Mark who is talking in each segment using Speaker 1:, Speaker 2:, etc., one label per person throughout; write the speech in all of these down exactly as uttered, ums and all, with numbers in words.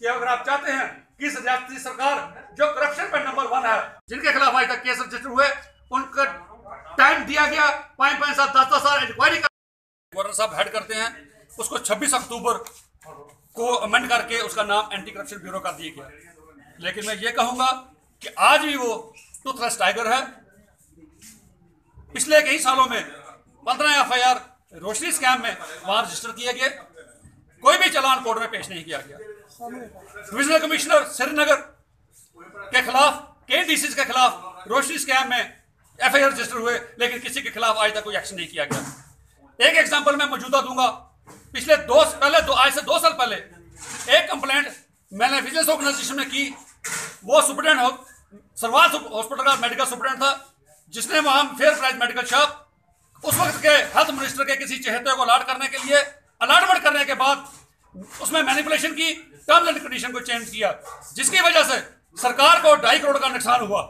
Speaker 1: कि अगर आप चाहते हैं कि इस रियासती सरकार जो करप्शन पर नंबर वन है, जिनके खिलाफ आज तक केस रजिस्टर हुए, उनका टाइम दिया गया पाँच पाँच साल दस दस साल इंक्वायरी कर गवर्नर साहब हेड करते हैं, उसको छब्बीस अक्टूबर को अमेंड करके उसका नाम एंटी करप्शन ब्यूरो कर दिया गया। लेकिन मैं ये कहूंगा कि आज भी वो टूथलेस टाइगर है। पिछले कई सालों में पंद्रह F I R Roshni scam में वहां रजिस्टर किए गए, कोई भी चालान कोर्ट में पेश नहीं किया गया। डिविजनल कमिश्नर श्रीनगर के खिलाफ, कई डीसी के खिलाफ रोशनी स्कैम में एफ आई आर रजिस्टर हुए, लेकिन किसी के खिलाफ आज तक कोई एक्शन नहीं किया गया। एक एग्जांपल मैं मौजूदा दूंगा। पिछले दो पहले दो आज से दो साल पहले एक कंप्लेंट मैंने विजिलेंस ऑर्गेनाइजेशन में की। वो सुप्रिटेंडेंट सरवाल हॉस्पिटल का मेडिकल सुप्रिटेंडेंट था, जिसने वहां फेयर प्राइस मेडिकल शॉप उस वक्त के हेल्थ मिनिस्टर के किसी चहेते को अलॉट करने के लिए अलॉटमेंट करने के बाद उसमें मैनिपुलेशन की, टर्म्स एंड कंडीशन को चेंज किया, जिसकी वजह से सरकार को ढाई करोड़ का नुकसान हुआ।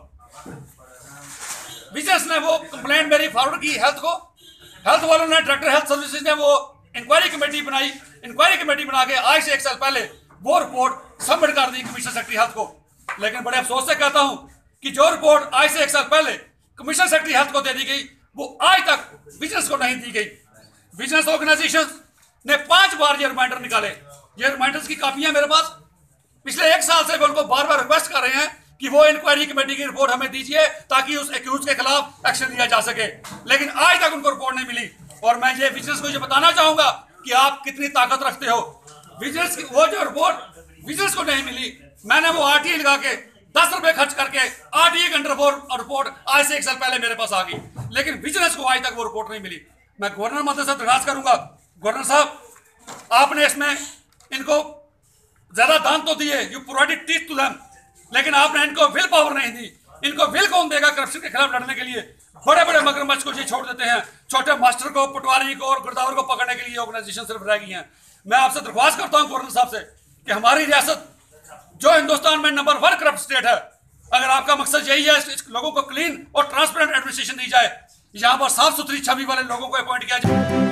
Speaker 1: विजिलेंस ने वो कंप्लेंट मेरी फॉरवर्ड की हेल्थ को, हेल्थ वालों ने, डायरेक्टर हेल्थ सर्विसेज ने वो इंक्वायरी कमेटी बनाई। इंक्वायरी कमेटी बना के आज से एक साल पहले वो रिपोर्ट सबमिट कर दी कमिश्नर सेक्रेटरी हेल्थ को। लेकिन बड़े अफसोस से कहता हूं कि जो रिपोर्ट आज से एक साल पहले कमिश्नर सेक्रेटरी हेल्थ को दे दी गई, वो आज तक विजिलेंस को नहीं दी गई। विजिलेंस ऑर्गेनाइजेशन ने पांच बार ये रिमाइंडर निकाले। ये रिमाइंडर्स की कापियां मेरे पास, पिछले एक साल से वो उनको बार बार रिक्वेस्ट कर रहे हैं कि वो इंक्वायरी कमेटी की रिपोर्ट हमें दीजिए ताकि उस एक्यूज के खिलाफ एक्शन लिया जा सके, लेकिन आज तक उनको रिपोर्ट नहीं मिली। और मैं ये विजिलेंस को ये बताना चाहूंगा कि आप कितनी ताकत रखते हो। विजिलेंस की वो जो रिपोर्ट विजिलेंस को नहीं मिली, मैंने वो आर टी आई लगा के दस रुपए खर्च करके आर टी आई के अंडर वो रिपोर्ट आज से एक साल पहले मेरे पास आ गई, लेकिन विजिलेंस को आज तक वो रिपोर्ट नहीं मिली। मैं गवर्नर महोदय से दरखास्त करूंगा, गवर्नर साहब आपने इसमें इनको ज्यादा दान तो दिए, you provided teeth to them, लेकिन आपने इनको विल पावर नहीं दी। इनको विल कौन देगा करप्शन के खिलाफ लड़ने के लिए? बड़े बड़े मगरमच्छ को ये छोड़ देते हैं, छोटे मास्टर को, पटवारी को और गिरदावर को पकड़ने के लिए ऑर्गेनाइजेशन सिर्फ रह गई हैं। मैं आपसे दरख्वास्त करता हूं गवर्नर साहब से कि हमारी रियासत जो हिंदुस्तान में नंबर वन करप्ट स्टेट है, अगर आपका मकसद यही है इस लोगों को क्लीन और ट्रांसपेरेंट एडमिनिस्ट्रेशन दी जाए, यहाँ पर साफ सुथरी छवि वाले लोगों को अपॉइंट किया जाए।